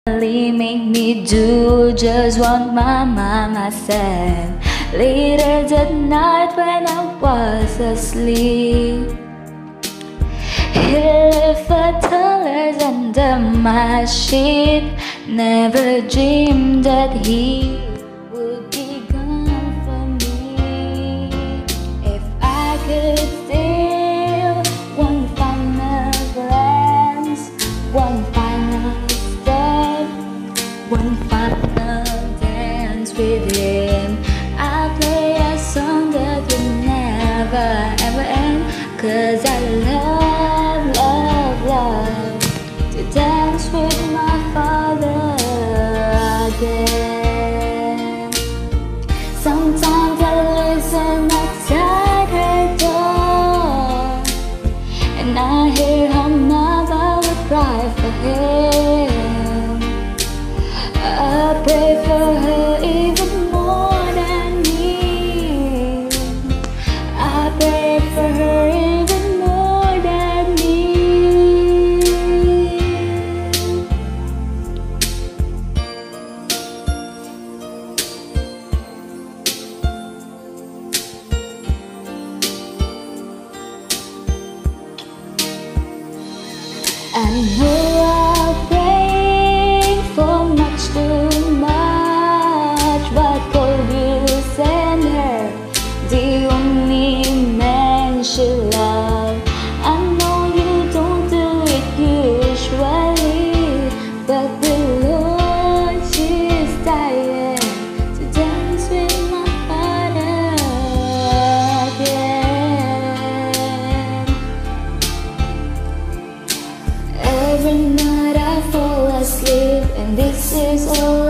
Make me do just what my mama said. Later that night when I was asleep, he left $5 under my sheet. Never dreamed that he would be gone from me. If I could steal one final glance, one final step, one final dance with him, I'll play a song that will never ever end. 'Cause I love, love, love to dance with my father again. Sometimes I listen outside her door, and I hear her mother would cry for him. I pray for her even more than me. I pray for her even more than me. I know I'll pray for much too much, but could you send her the only man she loves? I know you don't do it usually, but the Lord, she's dying to dance with my father again. Every night I fall asleep, and this is all